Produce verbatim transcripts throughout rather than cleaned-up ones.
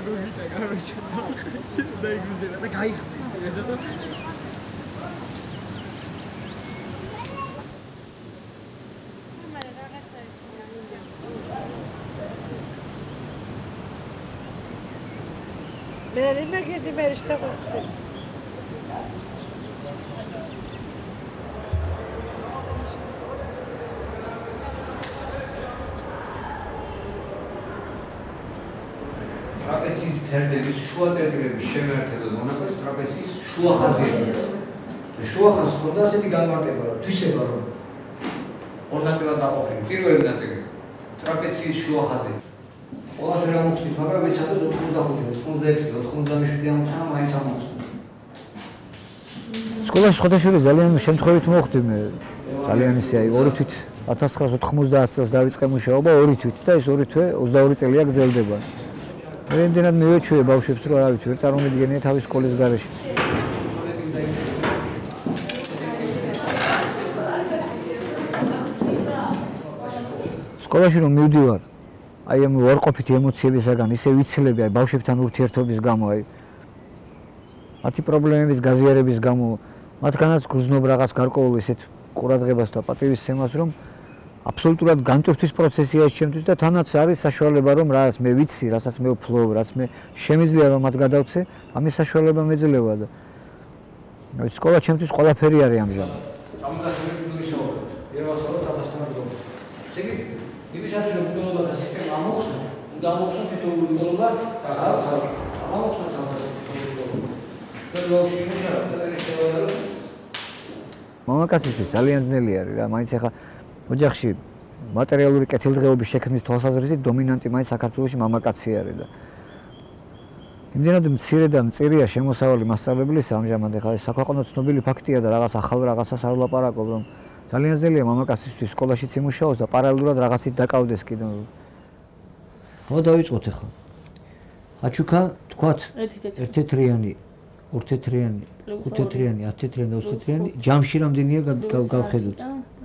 გოგიტა გაროჩა და დაიგრუზელა და გაიხტი და მე მე გიდი მე შტა გქი ტრაპეციის ფერდების შუა წერტილების შემოერთებელ მონაკვეთს ტრაპეციის შუა ხაზი ეწოდება. შუა ხაზს ხონდა ასეთი განმარტება, რომ თვისება რომ ორ ნაწილად დაყოფილი. პირველი ნაწილი ტრაპეციის შუა ხაზი. ყველაფერი ამოხსნით, მაგრამ ვიცადოთ ოთხმოცდახუთი, ოცდაექვსი, ოცდამშვიდი ამოცანა მაინც ამოხსნით. სკოლაში შეხოთაშური ძალიან შემთხვევით მოხდი მე. ძალიან ისე აი ორი თვით ათას ცხრაას ოთხმოცდაათ წელს დავიწყე მუშაობა ორი თვით და ეს ორი თვე ოცდაორი წელია გრძელდება. რამდენად მივეჩვია ბავშვებს რომ არ ვიცი ვერ წარმომიდგენია თავის სკოლის გარეშე. სკოლაში რომ მივდივარ აი ამ უარყოფითი ემოციებისაგან ისე ვიცილები აი ბავშვებთან ურთიერთობის გამო აი მათი პრობლემების გაზიარების გამო მათგანაც გრძნობ რაღაც გარკვეულ ისეთ ყურადღებას და პატივისცემას რომ აბსოლუტურად განტვირთვის პროცესია ეს ჩემთვის და თანაც არის საშუალება რომ რაც მე ვიცი, რასაც მე ვფლობ, რაც მე შემიძლია რომ მათ გადავცე, ამის საშუალება მეძლევა და აი სკოლა ჩემთვის ყველაფერი არის ამჟამად. გამოდასწრებული მისაუბრე. ერევასალო თათასთან რგოლ. ესე იგი, იმისაც რომ მიტოვება და სისტემა ამოხსნა, უნდა ამოხსნა თითოეული მიტოვება და რაღაც არის. ამოხსნა სამსახური. და ლოში მუშაობა და ეს შევალა. მამაკაცისთვის ძალიან ძნელი არის რა, მაინც ახლა ოჯახში მატერიალური კეთილდღეობის შექმნის თვალსაზრისით დომინანტი მაინც საქართველოში მამაკაცი არის და იმდენად მცირე და მწირია შემოსავალი მასწავლებლისა ამჟამად ახლა ეს საქვეყნო ცნობილი ფაქტია და რაღაც ახალ რაღაცას არ ვლაპარაკობ რომ ძალიან ძნელია მამაკაცისთვის სკოლაშიც იმუშაოს და პარალელურად რაღაცით დაკავდეს კიდევ. ხო დავიწყოთ ახლა. აჩუქა თქვათ ერთთეთრიანი, ორთეთრიანი, ხუთთეთრიანი, ათთეთრიანი და ოცთეთრიანი ჯამში რამდენია გავხედოთ?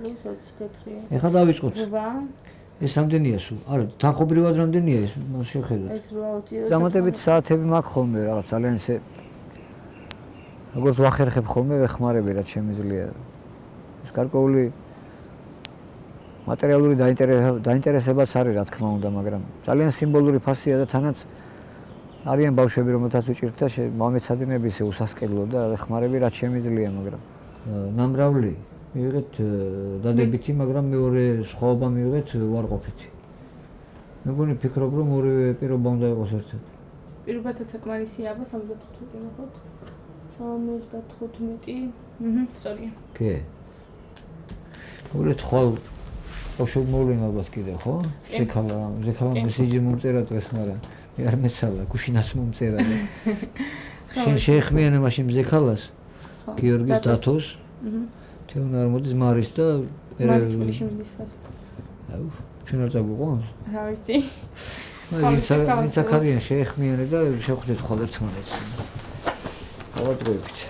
ეხლა დავიწყოთ. ეს რამდენია სულ? არა, თანხობრივად რამდენია ეს? მას შევხედოთ. ეს რვა დამატებით საათები მაქვს ხოლმე რაღაც ძალიან ისე როგორც ვახერხებ ხოლმე ვეხმარები რაც შემიძლია. ეს გარკვეული მატერიალური დაინტერესებაც არის რა თქმა უნდა, მაგრამ ძალიან სიმბოლური ფასია და თანაც არიან ბავშვები რომელთაც ვიჭირთ და მომეცადინები ისე უსასყიდლო და ვეხმარები რაც შემიძლია, მაგრამ ნამრავლი მივიღეთ დადებითი, მაგრამ მეორე სხვაობა მივიღეთ უარყოფითი. მეგონი ფიქრობ რომ ორივე პირობა უნდა იყოს ერთად. პირობათა საკმარისია აბა სამოცდათხუთმეტი ნახოთ. სამოცდათხუთმეტი. აჰა, სწორია. კი. მოგეთ ხვალ ბავშვი მოვლენა ალბათ კიდე, ხო? ზექალა, ზექალა მესიჯი მომწერა დღეს, მაგრამ მე არ მეცალა, გუშინაც მომწერა. შენ შეეხმიანე მაშინ ზექალას, გიორგის დათოს. აჰა. თეონა არ მოდის მარის და მარის მისას. აუ, ჩვენ არ წაგვიყვანს? რა ვიცი. მაგრამ ვინც აქარიან შეეხმიანე და შევხვდეთ ხოლმე ერთმანეთს. გავაძღვებით.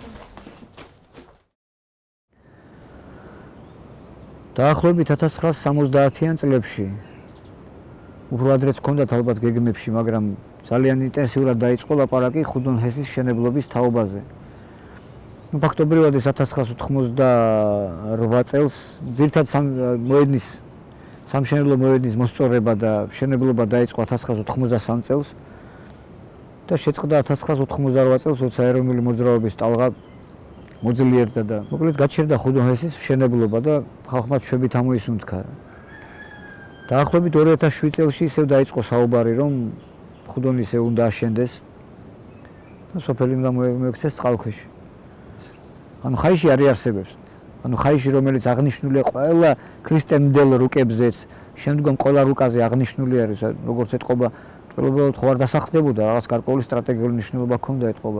დაახლოებით ათას ცხრაას სამოცდაათიან წლებში უფრო ადრეც ჰქონდათ ალბათ გეგმებში, მაგრამ ძალიან ინტენსიურად დაიწყო ლაპარაკი ხუდონ-ჰესის მშენებლობის თაობაზე. ну ფაქტობრივად ეს ათას ცხრაას ოთხმოცდარვა წელს ძირითადად მოედნის სამშენებლო მოედნის მოსწორება და მშენებლობა დაიწყო ათას ცხრაას ოთხმოცდასამ წელს და შეწყდა ათას ცხრაას ოთხმოცდარვა წელს, როცა ეროვნული მოძრაობის ტალღა მოძლიერდა და მოკლედ გაჩერდა ხუდონ-ჰესის მშენებლობა და ხალხმა ჩვენებით ამოისუნთქა. დაახლოებით ორი ათას შვიდ წელს ისევ დაიწყო საუბარი, რომ ხუდონი ისევ უნდა აშენდეს და სოფელი უნდა მოექცეს წყალქვეშ. ანუ ხაიში არ იარსებებს. ანუ ხაიში რომელიც აღნიშნულია ყველა ქრისტემდელ რუკებზეც, შემდგომ ყველა რუკაზე აღნიშნული არის, როგორც ეთყობა, ყველგან ხო არ დასახდებოდა, რაღაც გარკვეული სტრატეგიული მნიშვნელობა ჰქონდა ეთყობა.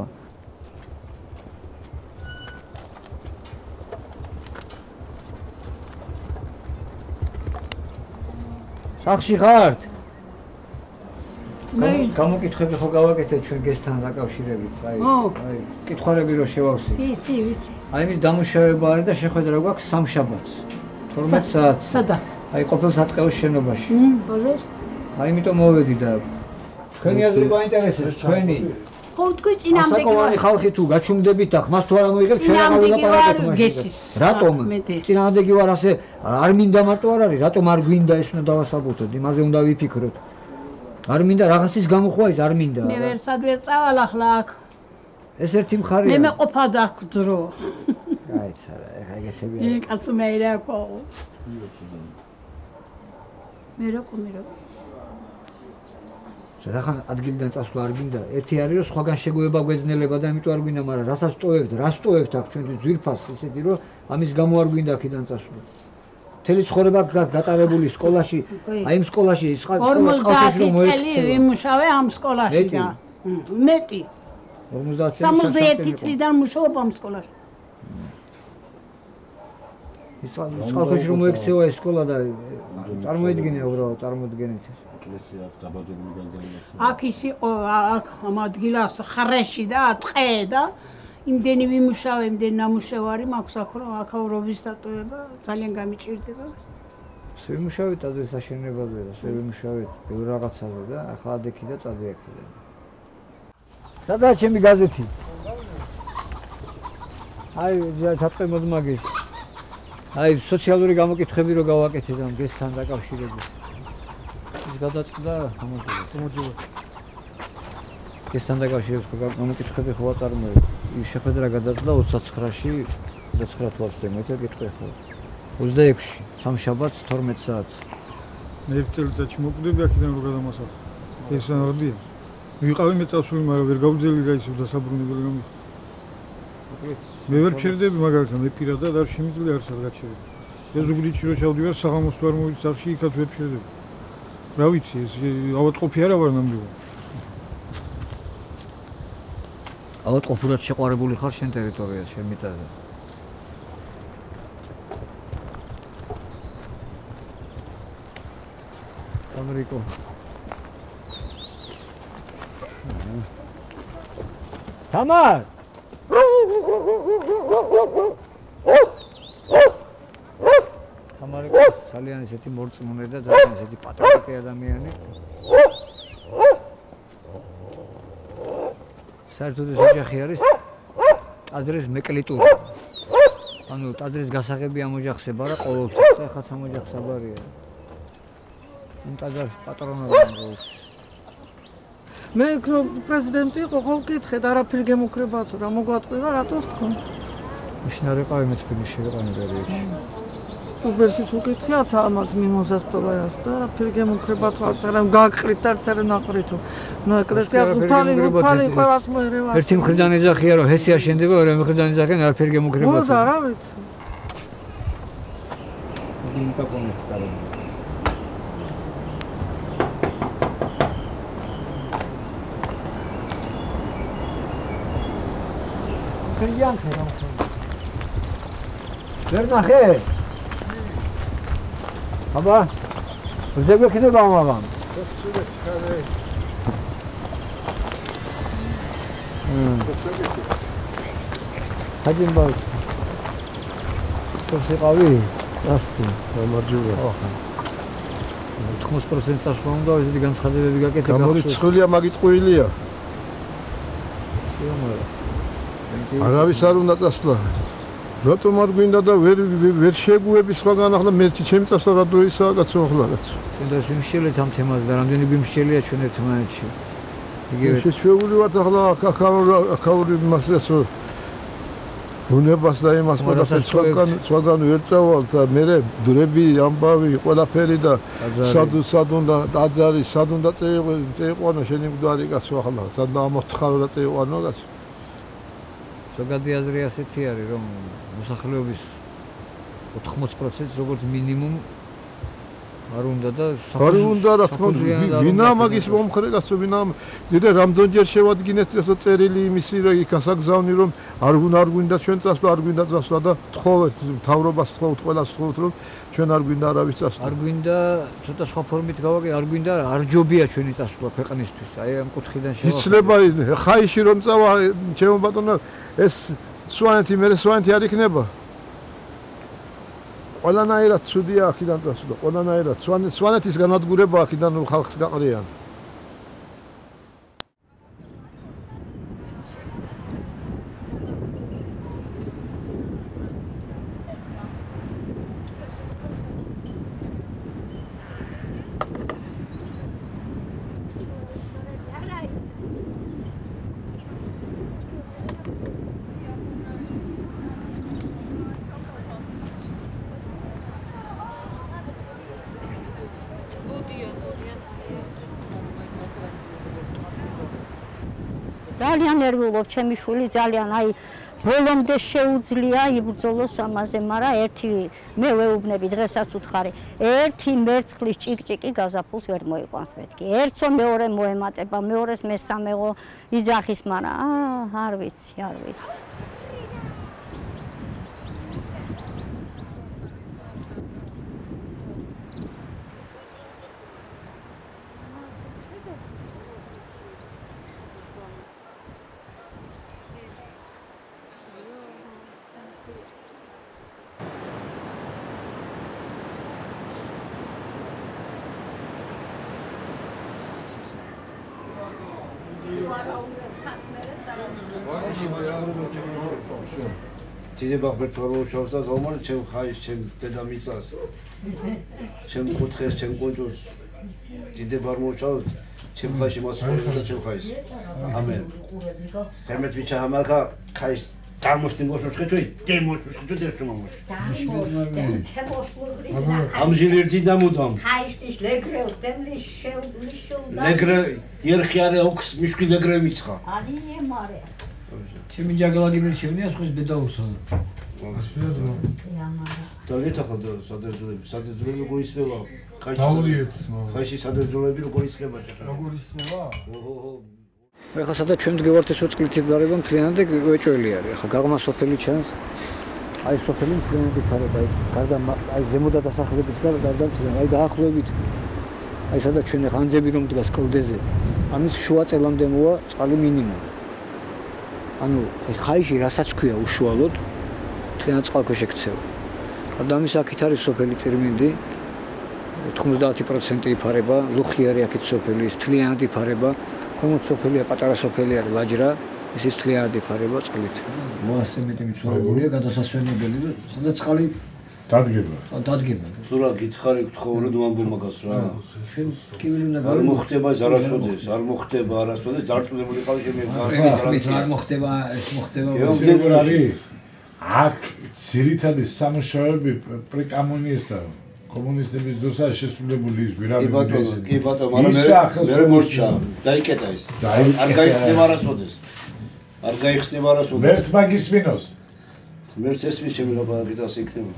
სახში ხართ? გამოკითხები ხო გავაკეთეთ ჩვენ გესთან დაკავშირებით, აი, აი, კითხვალები რო შევავსი. ვიცი, ვიცი. აი მის დამუშავება არის და შეხვედრა გვაქვს სამშაბათს. თორმეტ საათს. სადა? აი ყოფილ სატყეოს შენობაში. მმ, ბოლოს. აი იმიტომ მოვედი და თქვენი აზრი გვაინტერესებს, თქვენი. ხო თქვი წინამდეგი ვარ. ასაკოვანი ხალხი თუ გაჩუმდებით და ხმას თუ არ ამოიღებს, ჩვენ არ ვილაპარაკებთ მაშინ. რატომ? წინამდეგი ვარ ასე არ მინდა მარტო არ არის, რატომ არ გვინდა ეს უნდა დავასაბუთოთ, იმაზე უნდა ვიფიქროთ. არ მინდა რაღაცის გამო ხო ის არ მინდა. მე ვერსად ვერ წავალ ახლა აქ. ეს ერთი მხარეა. მე მეყოფა დაქვს დრო. აიცა რა, ეხა ეგეთებია. იქ ასე მე რა ყო. მე რა ყო მე რა. რახან ადგილიდან წასვლა არ გინდა. ერთი არის რომ სხვაგან შეგუება გვეძნელება და ამიტომ არ გვინდა, მაგრამ რასაც ტოვებთ, რას ტოვებთ აქ ჩვენთვის ძვირფას ისეთი რომ ამის გამო არ გვინდა აქედან წასვლა. მთელი ცხოვრება გატარებული სკოლაში, აი იმ სკოლაში ის სკოლა ორმოცდაათი წელი ვიმუშავე ამ სკოლაში და მეტი. სამოცდაერთი წლიდან მუშაობ ამ სკოლაში. ის სკოლაში რომ მოექცევა ეს სკოლა და წარმოედგინე უბრალოდ წარმოედგინეთ ეს. აქ ის იყო აქ ამ ადგილას ხრეში და ტყე და იმდენი ვიმუშავე, იმდენი ნამუშევარი მაქვს აქ რომ აქაურობის დატოვება ძალიან გამიჭირდება. ეს ვიმუშავეთ აზრის აშენებაზე და ეს ვიმუშავეთ ბევრ რაღაცაზე და ახლა ადექი და წადი აქედან. სადაა ჩემი გაზეთი? აი საწყე მოდმაგეში. აი სოციალური გამოკითხები რო გავაკეთეთ ამ გესთან დაკავშირებით. ის გადაწყდა ამოძიება. გესთან დაკავშირებით გამოკითხები ხო აწარმოეთ. ის შეხვედრა გადაწყდა ოცდაცხრაში, ოცდაცხრა თვეებს მეთე გეტყვი ხო. ოცდაექვსში, სამშაბათს თორმეტ საათს. მე ერთ წელიწადში მოკვდები აქედან რო გადამასახ. ეს აღდია. ვიყავი მეწავსული, მაგრამ ვერ გავძელი რა ისე დასაბრუნებელი გამი. მე ვერ ჩერდები მაგალითად მე პირადად არ შემიძლია არც არ გაჩერდები. ეს ზუგდიდში რო ჩავდივარ საღამოს თუ არ მოვიდეს სახში იქაც ვერ ჩერდები. რა ვიცი ეს ავადმყოფი არა ვარ ნამდვილად. ავადმყოფურად შეყვარებული ხარ შენ ტერიტორიაზე, შენ მიწაზე. ამერიკო. თამარ თამარი ძალიან ისეთი მორწმუნე და ძალიან ისეთი პატრიოტი ადამიანი. საერთოდ ეს ოჯახი არის ტაძრის მეკლიტური. ანუ ტაძრის გასაღები ამ ოჯახს ებარა ყოველთვის და ეხაც ამ ოჯახს აბარია. ამ ტაძრის პატრონობა ამბობს. მე რო პრეზიდენტი იყო ხო ვკითხეთ არაფერი გემუქრება თუ რა მოგვატყვია რატოს თქო მაშინ არ ეყავი მეც ფინიში ვიყავი პერიოდში უბრალოდ თუ ვკითხიათ ამათ მიმოზას დოლარს და არაფერი გემუქრება თუ არც არა გააკრით არც არა ნაყრითო ნუ ეკლესიას უფალი უფალი ყველას მოერევა ერთი მხრიდან ეძახია რომ ჰესი აშენდება ორი მხრიდან ეძახიან არაფერი გემუქრება ხო და რა ვიცი დინკა პონეს კარგი Criança, não. Vernahe. Aba. Bize bakın da ama. Hadi bak. Çok sıkıntı. Rastı. Marjura. თხმოცდაოთხ პროცენტს ასვამდა ესეთი განცხადებები გაკეთე. გამორიცხულია მაგით ყვილია. შეამარა. არავის არ უნდა წასვლა. რატომ არ გვინდა და ვერ ვერ შეგუები სხვაგან ახლა მე ჩემი წასვლა რა დროისაა კაცო ახლა კაცო. უნდა ვიმშელეთ ამ თემაზე და რამდენი გვიმშელია ჩვენ ერთმანეთში. იგივე შეჩვეული ვართ ახლა აქაური მასრესო უნებას და იმას ყველაფერს სხვაგან სხვაგან ვერ წავალ და მე დრები ამბავი ყველაფერი და სადუ სადუნდა დაძარი სადუნდა წეიყვანო შენი მკვდარი კაცო ახლა სადუნდა ამოთხარო და წეიყვანო კაცო. ზოგადი აზრი ასეთი არის რომ მოსახლეობის ოთხმოცდაოთხ პროცენტს როგორც მინიმუმ არ უნდა და არ უნდა რა თქმა უნდა ვინა მაგის მომხრე კაცო ვინა ძირე რამდენჯერ შევადგინეთ ესო წერილი იმისი რომ იქ ასაგზავნი რომ არ უნდა არ გვინდა ჩვენ წასვლა არ გვინდა წასვლა და თხოვეთ მთავრობას თხოვთ ყველას თხოვთ რომ ჩვენ არ გვინდა არავის წასვლა არ გვინდა ცოტა სხვა ფორმით გავაკეთე არ გვინდა არ ჯობია ჩვენი წასვლა ქვეყნისთვის აი ამ კუთხიდან შევა იცლება ხაიში რომ წავა ჩემო ბატონო ეს სვანეთი მე სვანეთი არ იქნება ყველანაირად ცუდია აქედან წასვლა ყველანაირად სვანეთის განადგურება აქედან ხალხს გაყრიან ძალიან ნერვიულობ, ჩემი შვილი ძალიან, აი ბოლომდე შეუძლია იბრძოლოს ამაზე, მაგრამ ერთი მე ვეუბნები დღესაც უთხარი, ერთი მერცხლის ჭიკჭიკი გაზაფხულს ვერ მოიყვანს მეთქი. ერთო მეორე მოემატება, მეორეს მესამეღო იძახის, მაგრამ აა არ ვიცი, არ ვიცი. Ciddi bak bir torba uçarsa kalmalı, çem kayış, çem dedamitsas, çem kutxes, çem koncuz. Ciddi barma uçarsa, çem kayış, maskırsa çem kayış. Amen. Hürmet bir çahamarka kayış. Tamuştin boşmuş kaçoy, demoşmuş kaçoy dertmamış. Amjilirdi namudam. Kayıştış legrevs, demliş şel, lişul. Legre, yerxiyare oks, müşkü legre mitsa. Hadi ye mare. Şimdi cagala gibi şimdi askus bedavsa. Tabii takıldı, sadece sadece bir gol ismi var. Tavliyet. Kayışı sadece bir gol ismi var. Gol ismi var. ეხლა სადაც ჩვენ მდგევართ ეს ოწყლითი გარება მთლიანად გვეჭველი არის. ეხლა გაღმა სოფელი ჩანს. აი სოფელი მთლიანად იფარება. აი გარდა აი ზემოდა დასახლების გარდა გარდა მთლიანად. აი დაახლოებით აი სადაც ჩვენ ეხლა ანძები რომ დგას კლდეზე. ამის შუა წელამდე მოვა წყალი მინიმუმ. ანუ აი ხაიში რასაც ქვია უშუალოდ მთლიანად წყალქვეშ ექცევა. გარდა ამისა აქეთ არის სოფელი წირმინდი. ოთხმოცდაათი პროცენტი იფარება, ლუხიარი აქეთ სოფელი ის მთლიანად იფარება. Cum sofeli, patara sofeli are vajra, is tliad იფარება წყლით. მოასწე მეტი მიცვალებულია, გადასასვენებელი და სადაც წყალი დადგება. დადგება. Სურა გითხარი გთხოვრი ნუამბო მაგას რა. ჩვენ კივილი უნდა არ მოხდება არასოდეს, არ მოხდება არასოდეს დარწმუნებული ყავი მე გარკვეულ არ მოხდება, ეს მოხდება. ეს არის აქ ძირითადი სამუშაოები პრეკომუნისტა კომუნისტების დროსაც შესრულებული ის ვირავის კი ბატონო, მაგრამ მე მე მორჩა, დაიკეტა ის. არ გაიხსნება არასოდეს. არ გაიხსნება არასოდეს. მერც მაგისმინოს. მერც ესმის ჩემი ლაპარაკი და ასე იქნება.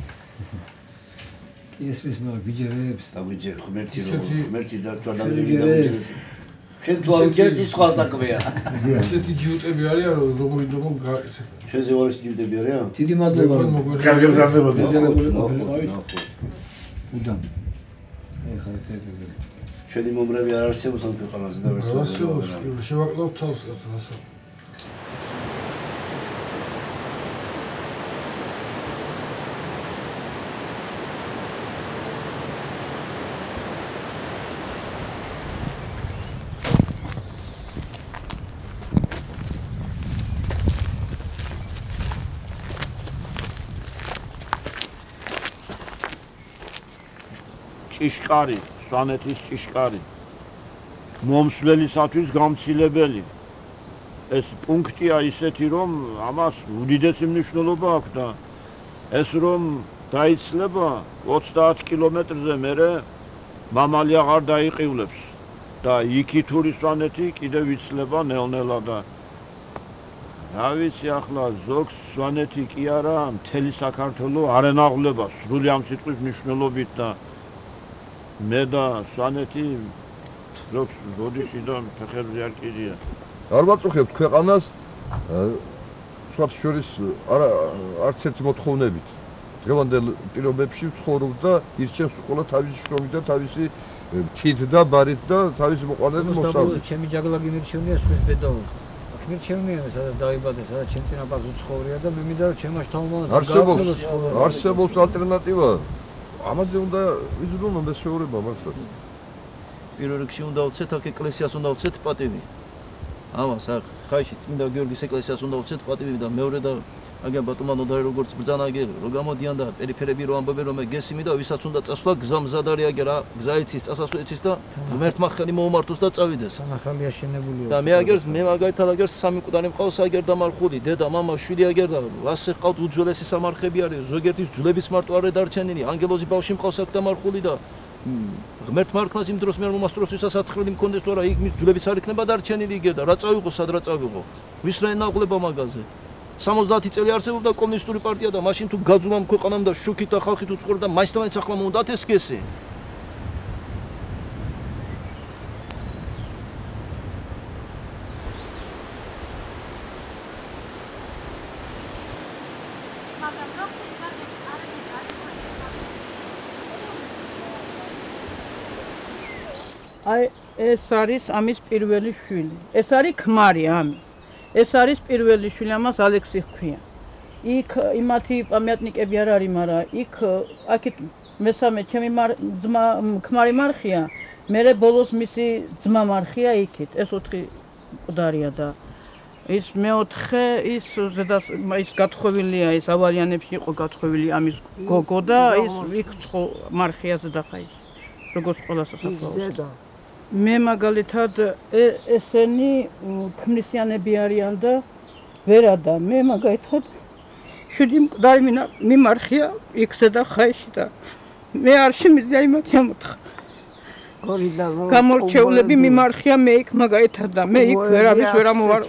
ესმის მე ვიჯერებს და ვიჯერ ღმერთი რო ღმერთი და ჩვენამდე და ვიჯერებს. შენ თუ არ ვიჯერდი სხვა საქმეა. ესეთი ჯიუტები არიან რომ როგორი რომ გააკეთებ. შენზე ვარ ეს ჯიუტები არიან? დიდი მადლობა. კარგი მზადდებოდი. Udam. ეხლა თეთრ. შენი მომრევი არ არსებობს ამ ქვეყანაზე და ვერც არსებობს, შევაკლავ თავს ასე. ჭიშკარი, სვანეთის ჭიშკარი. მომსვლელისათვის გამცილებელი. ეს პუნქტია ისეთი, რომ ამას უდიდესი მნიშვნელობა აქვს და ეს რომ დაიცლება ოცდაათ კილომეტრზე მერე მამალი აღარ დაიყივლებს და იქითური სვანეთი კიდევ იცლება ნელ-ნელა და რა ვიცი ახლა ზოგს სვანეთი კი არა, მთელი საქართველო არ ენაღვლება სრული ამ სიტყვის მნიშვნელობით და მე და სვანეთი ზოგს ბოდიში და ფეხებზე არ კიდია. არ ვაწუხებთ ქვეყანას სხვათა შორის არც ერთი მოთხოვნებით. დღევანდელ პირობებში ცხოვრობ და ირჩევს ყველა თავისი შრომით და თავისი თით და ბარით და თავისი მოყვანილ მოსავლით. ჩემი ჯაგლა გიმირჩევნია სხვის ბედაო. აქ მირჩევნია სადაც დაიბადე, სადაც ჩემ წინაპარს უცხოვრია და მე მინდა რომ ჩემ შთამომავლად არსებობს არსებობს ალტერნატივა. ამაზე უნდა ვიზრუნოთ მესეურება მართლა. პირველ რიგში უნდა უცეთ აქ ეკლესიას უნდა უცეთ პატივი. ამას აქ ხაიში წმინდა გიორგის ეკლესიას უნდა უცეთ პატივი და მეორე და აგენ ბატონო და როგორც ბრძანაგერ რო გამოდიან და პერიფერები რო ამბობენ რომ გესიმი და ვისაც უნდა წასვლა გზამზადარი აგერა გზა იცის წასასვლელის და ღმერთმა ხელი მოუმართოს და წავიდეს. ახალია შენებულია. და მე აგერს მე მაგალითად აგერს სამი კუტანი მყავს აგერ და მარხული დედა მამა შვილი აგერ და ასე ყავთ უძველესი სამარხები არის ზოგიერთის ძვლებიც მარტო არ დარჩენილი ანგელოზი ბავში მყავს აქ და მარხული და ღმერთ მართლას იმ დროს მე მომასწროს ვისასათხრელი მქონდეს თუ არა იქ მის ძვლებიც არ იქნება დარჩენილი იგერდა რა წავიღო სად რა წავიღო ვის რა ენაღლება მაგაზე სამოცდაათი წელი არსებობდა კომუნისტური პარტია და მაშინ თუ გაძულამ ქვეყანამ და შუქით და ხალხით უწყობდა მაინც და მაინც ახლა მომდათ ეს გესი აი ეს არის ამის პირველი შვილი. ეს არის ქმარი ამის. ეს არის პირველი შვილი, ამას ალექსი ჰქვია. იქ იმათი პამიატნიკები არ არის, მაგრამ იქ აქეთ მესამე ჩემი ძმა ქმარი მარხია, მერე ბოლოს მისი ძმა მარხია იქით. ეს ოთხი მკვდარია და ის მეოთხე ის ზედას ის გათხოვილია, ის ავალიანებში იყო გათხოვილი ამის გოგო და ის იქ მარხია ზედახაის. როგორც ყველა სასაფლაო. მე მაგალითად ესენი ქმნისიანები არიან და ვერა და მე მაგალითად შვიდი მკვდარი მიმარხია იქ ზედახაისში და მე არ შემიძლია იმათ ამოთხა გამორჩეულები მიმარხია მე იქ მაგალითად და მე იქ ვერავის ვერ ამოვარ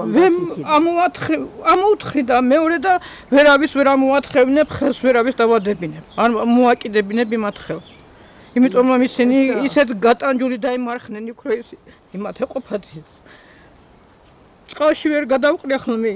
ამოუთხრი და მეორე და ვერავის ვერ ამოათხოვნებ ხელს ვერავის დავადებინებ არ მოაკიდებინებ იმათ ხელს იმიტომ რომ ისინი ისეთ გატანჯული დაიმარხნენ იქ რომ იმათ ეყოფათ წყალში ვერ გადავყრი ახლა მე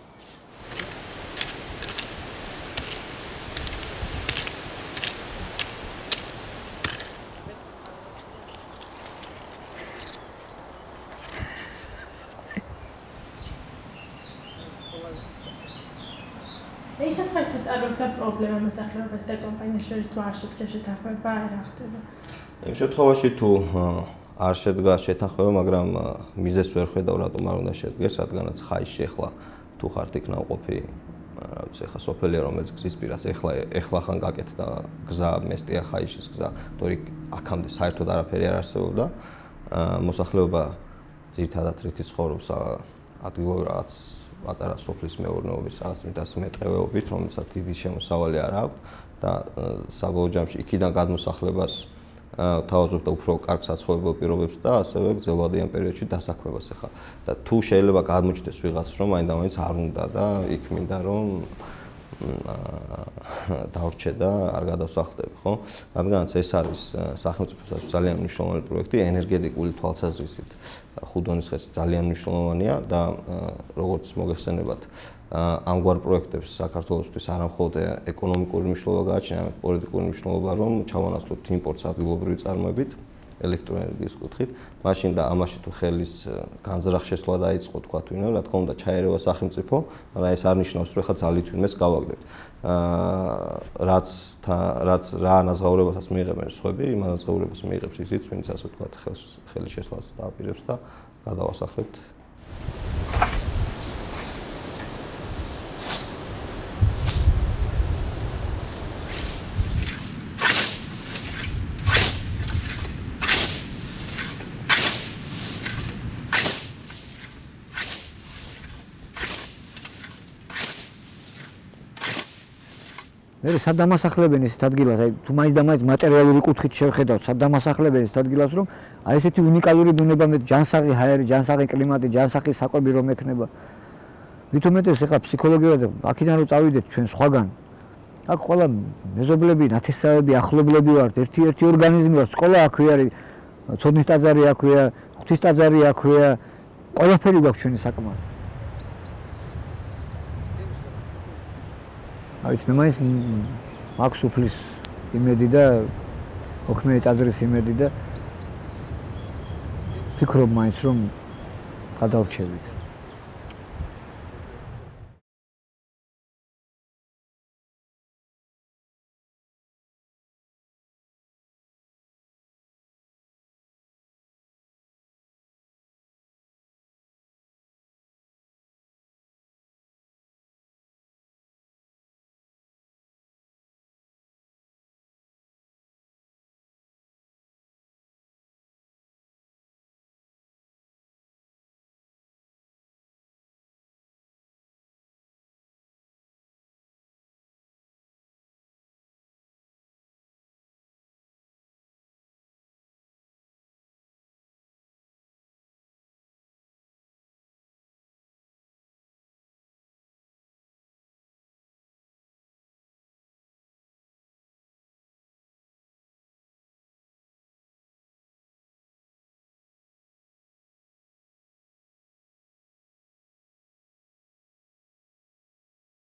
ეს შეფასება თუ წარმოგვიდგა პრობლემა მოსახლეობას და კომპანიას შორის თუ არ შედგა შეთანხმება, რა ხდება? იმ შემთხვევაში თუ არ შედგა შეთანხმება, მაგრამ მიზეზს ვერ ხედავ, რატომ არ უნდა შედგეს, რადგანაც ხაისში ახლა თუ ხართ იქ ნავყოფი, რა ვიცი, ახლა სოფელია რომელიც გზის პირას, ახლა ახლა ხან გაკეთდა გზა, მესტია ხაისის გზა, თორე აქამდე საერთოდ არაფერი არ არსებობდა. მოსახლეობა ძირითადად რითი ცხოვრობს ადგილობრივ რაღაც პატარა სოფლის მეურნეობის რაღაც მიტას მეტყევეობით, რომელსაც დიდი შემოსავალი არ აქვს და საბოლოო ჯამში იქიდან გადმოსახლებას თავაზობდა უფრო კარგ საცხოვრებელ პირობებს და ასევე გრძელვადიან პერიოდში დასაქმებას ახლა. და თუ შეიძლება გადმოჩნდეს ვიღაც რომ მაინდა-მაინც არ უნდა და იქ მინდა რომ დავრჩე და არ გადავსახლდები, ხო? რადგანაც ეს არის სახელმწიფოსაც ძალიან მნიშვნელოვანი პროექტი, ენერგეტიკული თვალსაზრისით ხუდონის ხესი ძალიან მნიშვნელოვანია და როგორც მოგეხსენებათ, ამგვარ პროექტებს საქართველოსთვის არა მხოლოდ ეკონომიკური მნიშვნელობა გააჩნია, არამედ პოლიტიკური მნიშვნელობა, რომ ჩავანაცვლოთ იმპორტს ადგილობრივი წარმოებით, ელექტროენერგიის კუთხით, მაშინ და ამაში თუ ხელის განზრახ შესვლა დაიწყო, თქვა თვითონ, რა თქმა უნდა, ჩაერევა სახელმწიფო, მაგრამ ეს არ ნიშნავს, რომ ხა ძალით ვინმეს გავაგდებთ. რაც რაც რა ანაზღაურებასაც მიიღებენ სხვები, იმ ანაზღაურებას მიიღებს ისიც, ვინც ასე ვთქვათ, ხელის შესვლას დააპირებს და გადავასახლებთ. მე სად დამასახლებენ ეს ადგილას, აი თუ მაინც და მაინც მატერიალური კუთხით შევხედავთ, სად დამასახლებენ ეს ადგილას, რომ აი ესეთი უნიკალური ბუნება მე ჯანსაღი ჰაერი, ჯანსაღი კლიმატი, ჯანსაღი საკვები რომ ექნება. ვითომეტეს ეხლა ფსიქოლოგიურად აქედან რომ წავიდეთ ჩვენ სხვაგან. აქ ყველა მეზობლები, ნათესავები, ახლობლები ვართ, ერთი-ერთი ორგანიზმი ვართ, სკოლა აქვე არის, ცოდნის ტაძარი აქვეა, ღვთის ტაძარი აქვეა, ყველაფერი გვაქვს ჩვენი საკმაოდ. აი მე მაინც მაქვს უფლის იმედი და ოქმე ტაძრის იმედი და ფიქრობ მაინც რომ გადავრჩევით.